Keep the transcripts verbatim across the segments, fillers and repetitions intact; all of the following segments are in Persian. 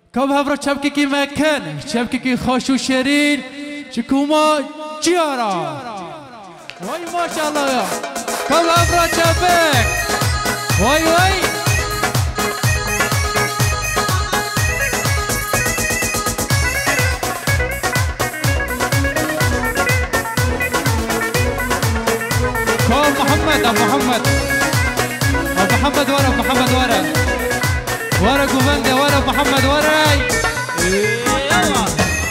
كم هفرا شبكي كي مكان شبكي كي خوش وشرين شكوما جيارا واي ما شاء الله يا كم هفرا شبك واي واي كم محمد ابو محمد ابو محمد ورا ابو محمد ورا ورا جوفندا ورا محمد ورا يلا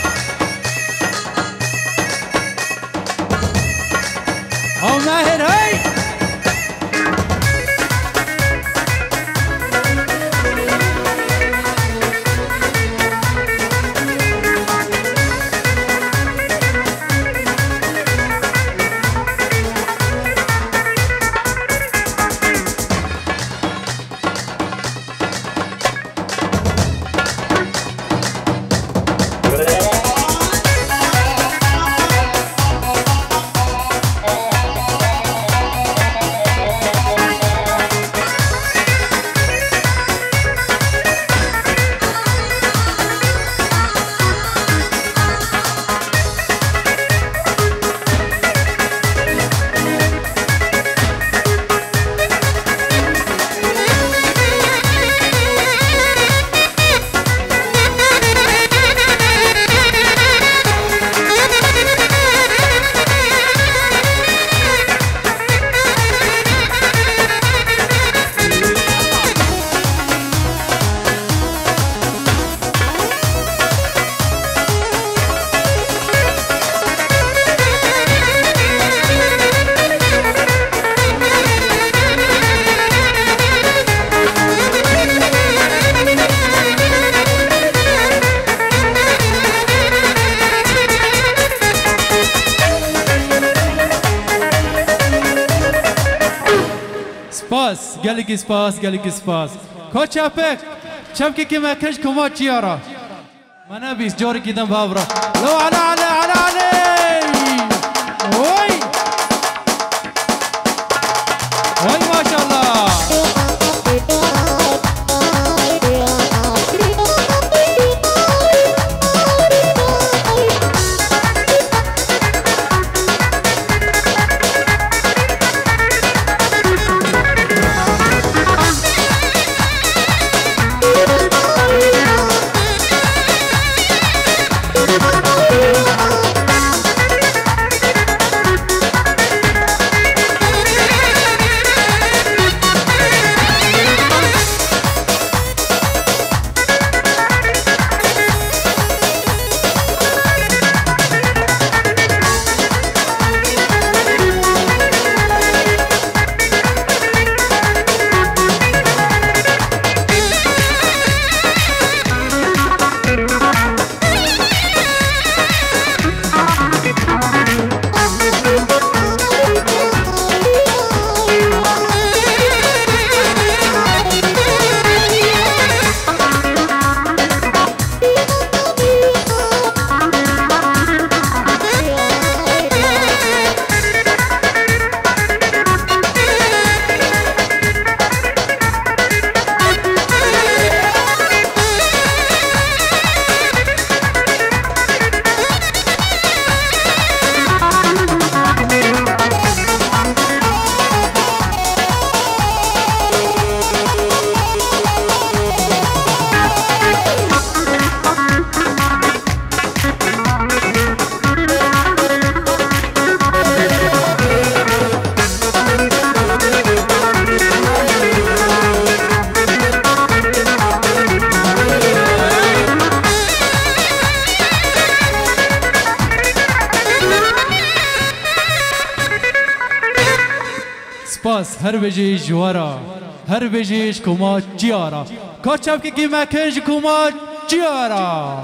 او ماهر هاي سپاس گلگی سپاس گلگی سپاس کوچا پک چمکی که مکش کما چیارا منا بیس جوری کدم بابرا لو علا علا علا علی وای وای ماشاءالله سپاس هر بجیش جوارا هر بجیش کما جیارا کاچب که کی مکنج کما جیارا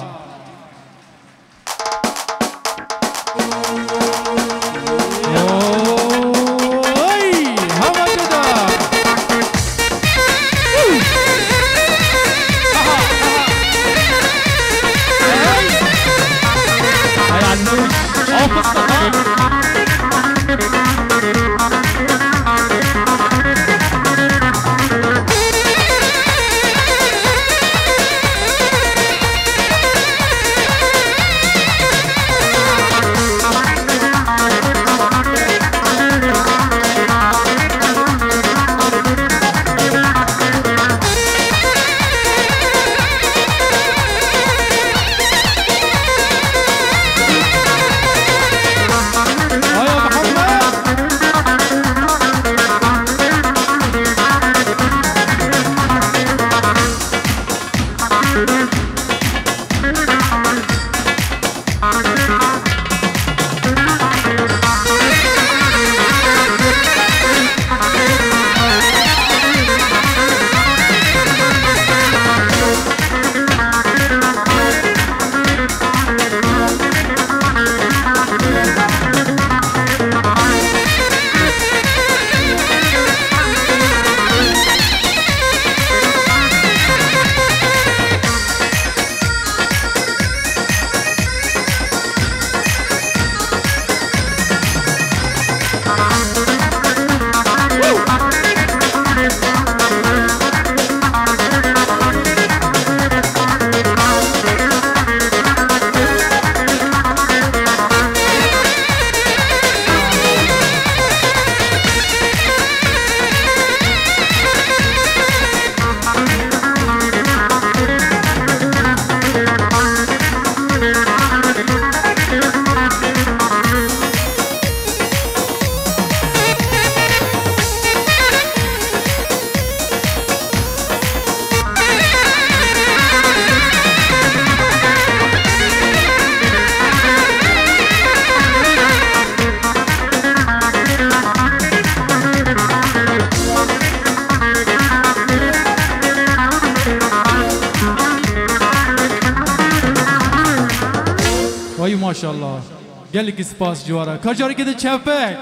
ماشاءالله قالك سباس جوارا كجاري كده تشافك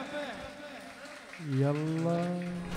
يلا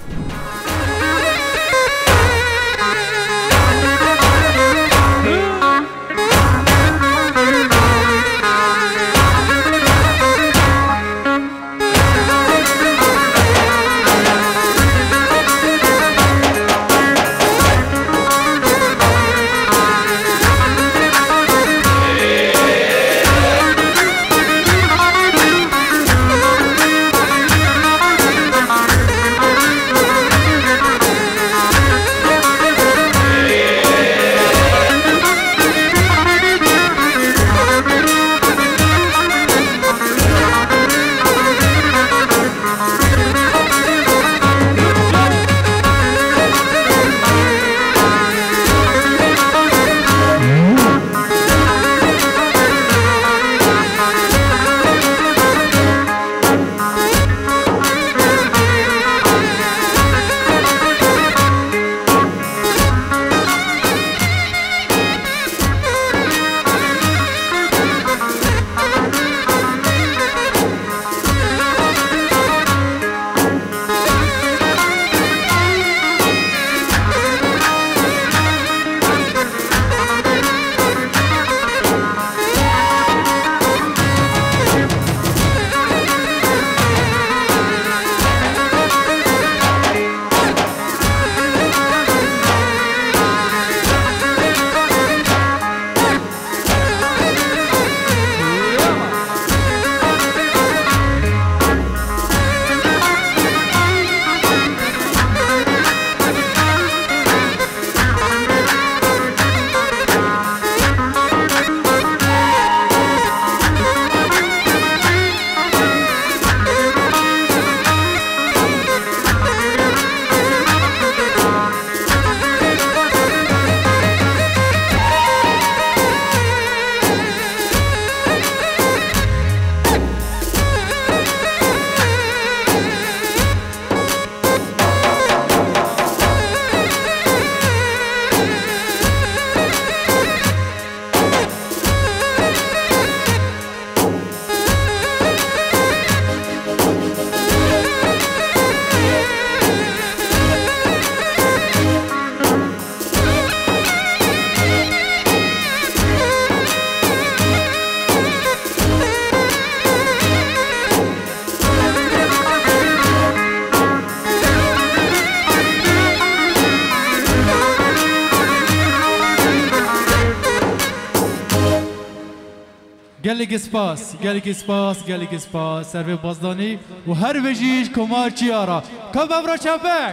گلگ سپاس گلگ سپاس گلگ سپاس سر بازدانی و هر وجیش کمال چیارا کم ابرا چپک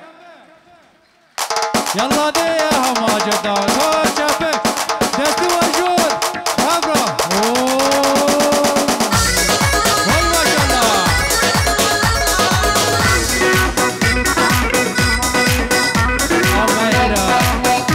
یلا ده هم آجدا کار چپک دستی و جور ابرا وای ماشالله آمهیرا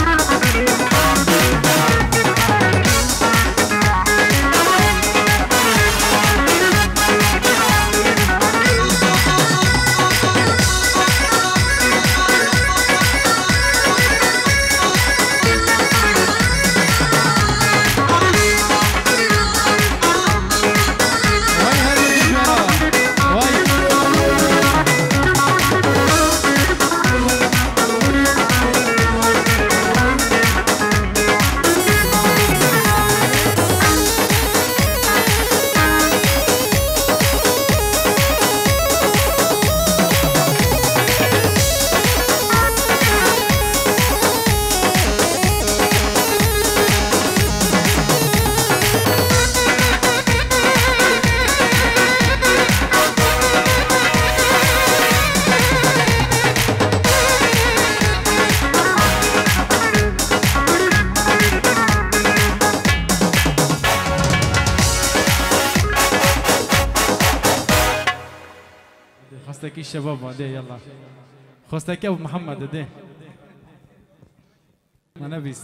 خواستك الشباب ده يلا خواستك ابو محمد ده ما نبيست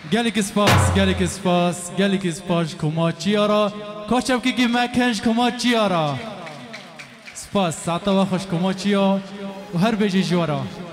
گلک سپاس گلک سپاس گلک سپاس کما چیارا کاشم که مکنش کما چیارا سپاس ساعتا و خوش کما چیا و هر بجی جوارا